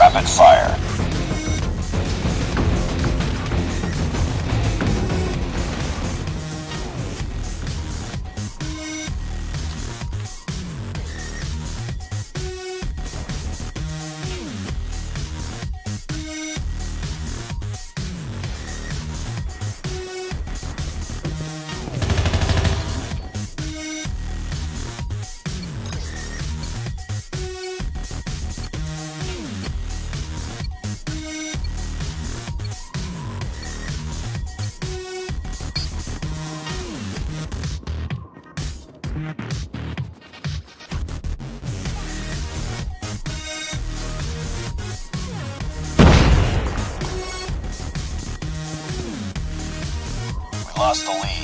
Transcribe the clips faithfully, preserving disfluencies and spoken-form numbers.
Rapid fire. Lost the lead.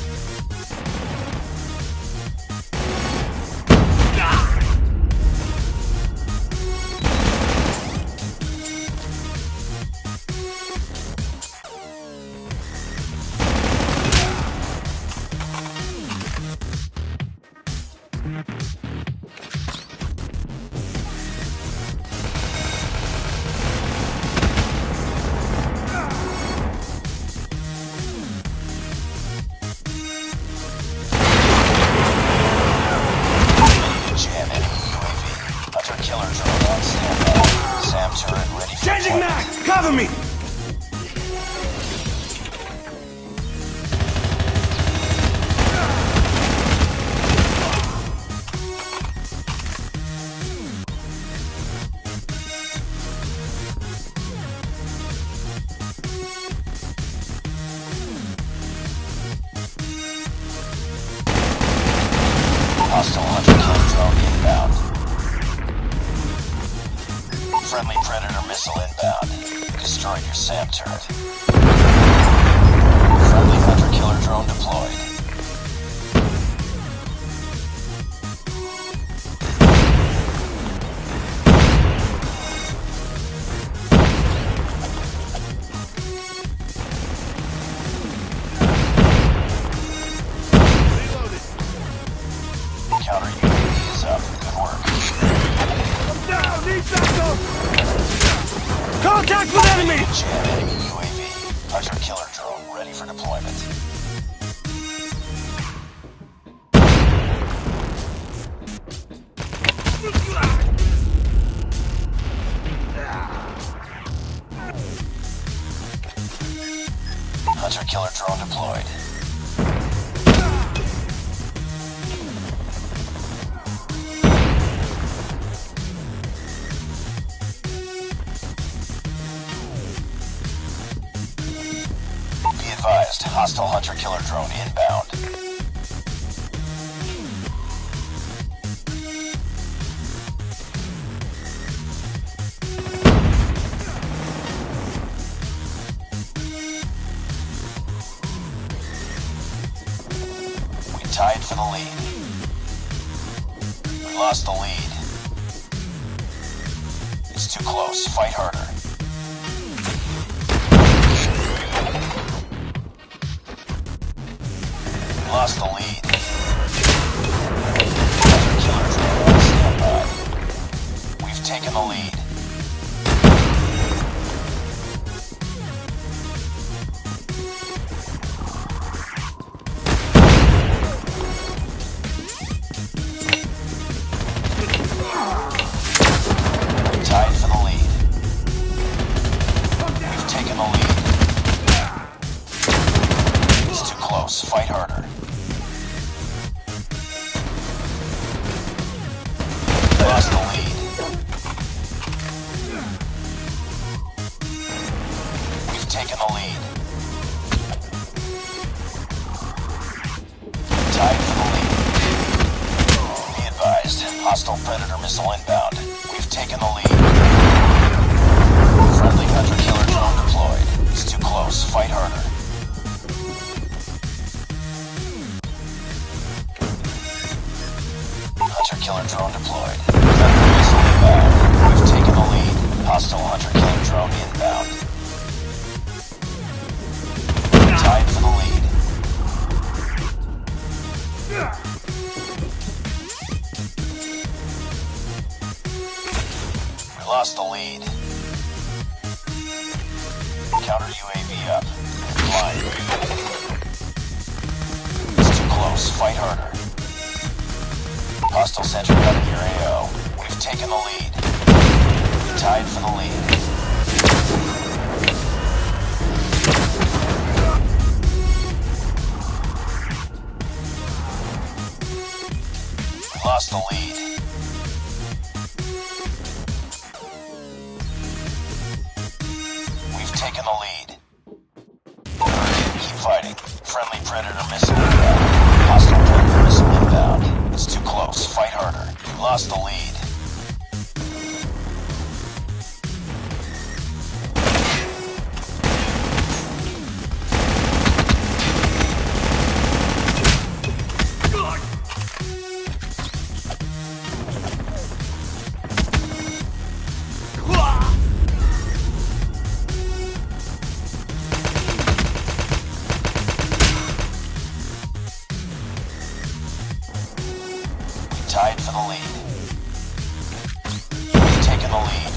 Changing mag! Cover me! Hostile hunter killer drone inbound. Friendly Predator missile inbound. Destroyed your SAM turret. Friendly hunter killer drone deployed. Counter U A V is up. Good work. I'm down! Need backup! Contact with enemy! Jam enemy U A V. Hunter killer drone ready for deployment. Hunter killer drone deployed. Advised, hostile hunter killer drone inbound. We tied for the lead. We lost the lead. It's too close. Fight harder. Lost the lead. Hunter killer drone on standby. We've taken the lead. Tied for the lead. We've taken the lead. It's too close. Fight harder. Lost the lead. We've taken the lead. Tied for the lead. Be advised, hostile Predator missile inbound. We've taken the lead. Friendly hunter killer drone deployed. It's too close. Fight harder. Hunter killer drone deployed. Predator missile inbound. We've taken the lead. Hostile hunter killer drone inbound. Tied for the lead. We lost the lead. Counter U A V up. Flying. It's too close. Fight harder. Hostile sentry gun in your A O. We've taken the lead. Tied for the lead. Lost the lead. We've taken the lead. Keep fighting. Friendly Predator missile inbound. Hostile Predator missile inbound. It's too close. Fight harder. We lost the lead. Tied for the lead. We've taken the lead.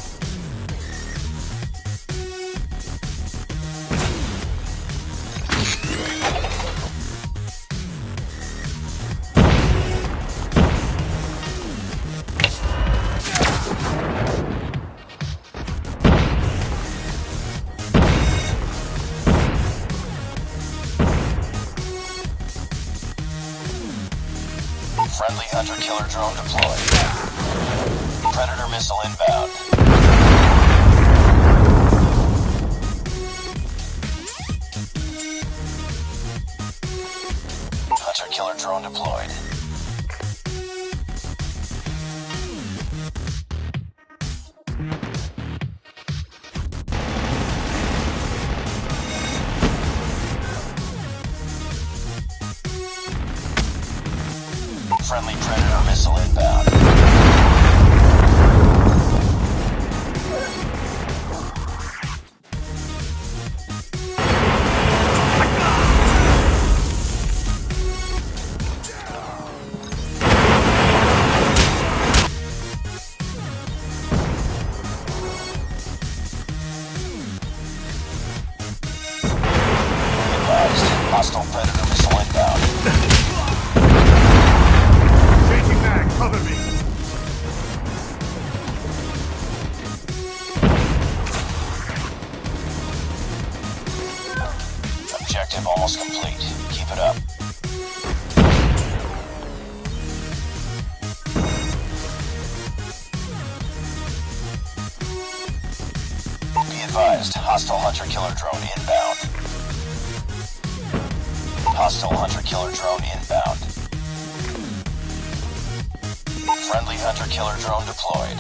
Friendly hunter-killer drone deployed. Predator missile inbound. Hunter-killer drone deployed. Friendly Predator missile inbound. Advised. Hostile Predator missile inbound. Cover me! Objective almost complete. Keep it up. Be advised, hostile hunter-killer drone inbound. Hostile hunter-killer drone inbound. Friendly hunter-killer drone deployed.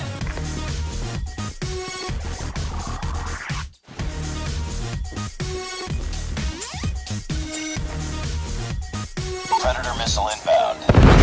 Predator missile inbound.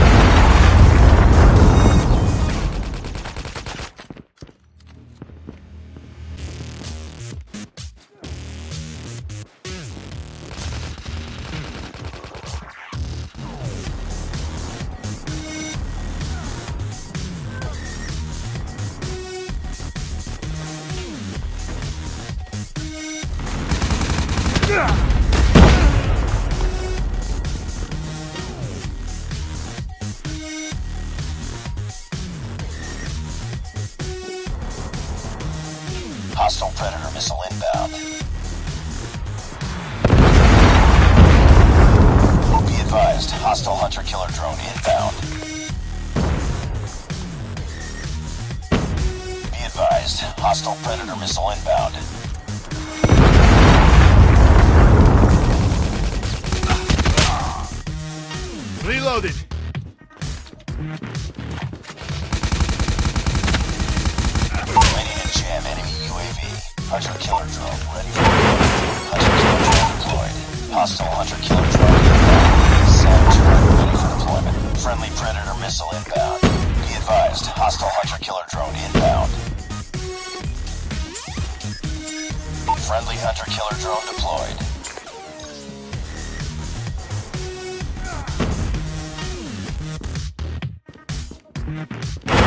Hostile Predator missile inbound. Be advised, hostile hunter-killer drone inbound. Be advised, hostile Predator missile inbound. Reloaded. Ready to jam enemy U A V. Hunter-killer drone ready for deployment. Hunter-killer drone deployed. Hostile hunter-killer drone inbound. SAM turret ready for deployment. Friendly Predator missile inbound. Be advised, hostile hunter-killer drone inbound. Friendly hunter-killer drone deployed. You